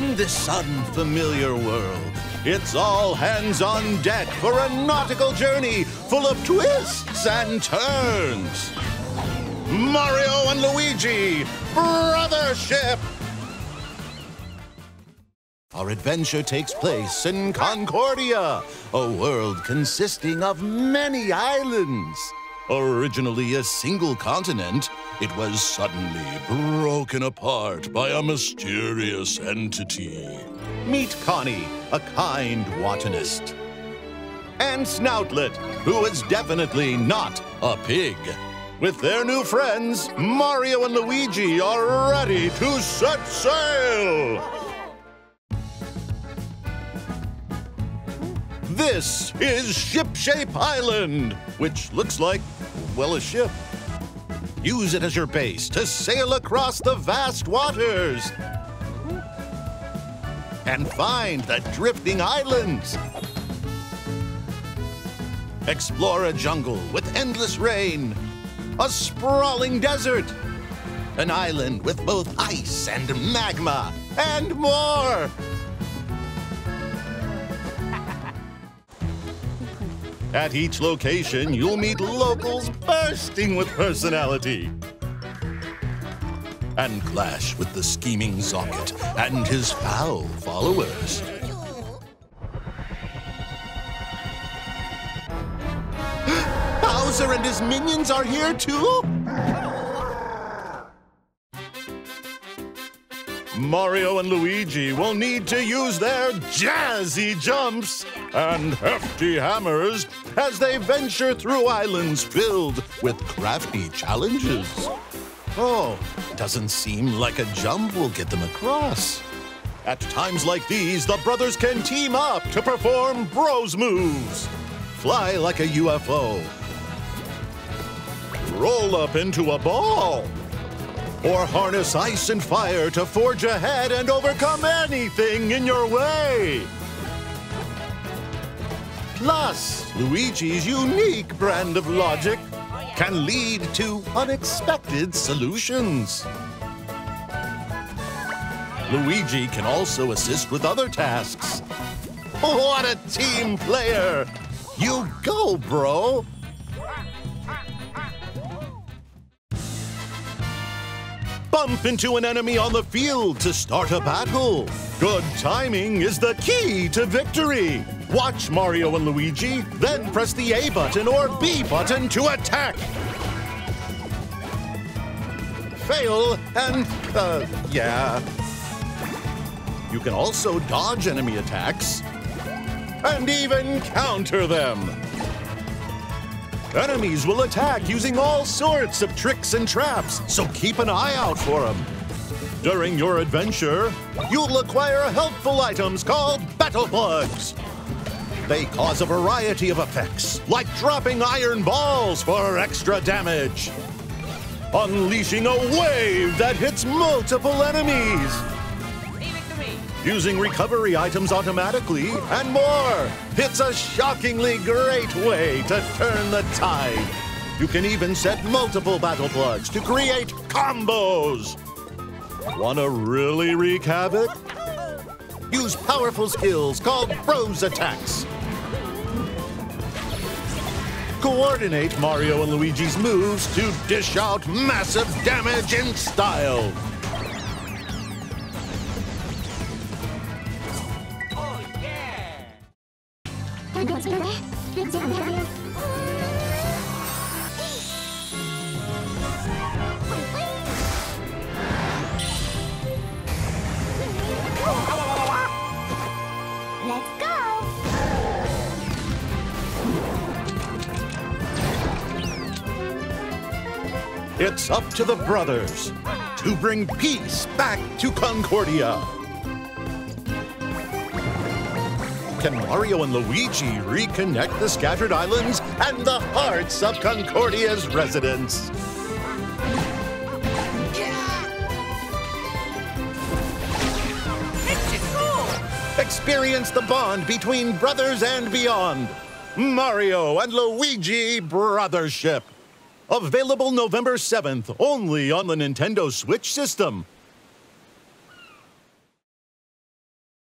In this unfamiliar world, it's all hands on deck for a nautical journey full of twists and turns. Mario and Luigi, Brothership! Our adventure takes place in Concordia, a world consisting of many islands. Originally a single continent, it was suddenly broken apart by a mysterious entity. Meet Connie, a kind botanist. And Snoutlet, who is definitely not a pig. With their new friends, Mario and Luigi are ready to set sail! This is Shipshape Island, which looks like, well, a ship. Use it as your base to sail across the vast waters and find the drifting islands. Explore a jungle with endless rain, a sprawling desert, an island with both ice and magma, and more. At each location, you'll meet locals bursting with personality and clash with the scheming Zocket and his foul followers. Bowser and his minions are here too? Mario and Luigi will need to use their jazzy jumps and hefty hammers as they venture through islands filled with crafty challenges. Oh, doesn't seem like a jump will get them across. At times like these, the brothers can team up to perform bros moves. Fly like a UFO. Roll up into a ball. Or harness ice and fire to forge ahead and overcome anything in your way. Plus, Luigi's unique brand of logic can lead to unexpected solutions. Luigi can also assist with other tasks. What a team player! You go, bro! Bump into an enemy on the field to start a battle. Good timing is the key to victory. Watch Mario and Luigi, then press the A button or B button to attack. Fail and, yeah. You can also dodge enemy attacks and even counter them. Enemies will attack using all sorts of tricks and traps, so keep an eye out for them. During your adventure, you'll acquire helpful items called Battle Plugs. They cause a variety of effects, like dropping iron balls for extra damage, unleashing a wave that hits multiple enemies, using recovery items automatically, and more. It's a shockingly great way to turn the tide. You can even set multiple battle plugs to create combos. Wanna really wreak havoc? Use powerful skills called Bros Attacks. Coordinate Mario and Luigi's moves to dish out massive damage in style. Let's go! It's up to the brothers to bring peace back to Concordia. Can Mario and Luigi reconnect the scattered islands and the hearts of Concordia's residents? Experience the bond between brothers and beyond. Mario and Luigi Brothership. Available November 7th, only on the Nintendo Switch system.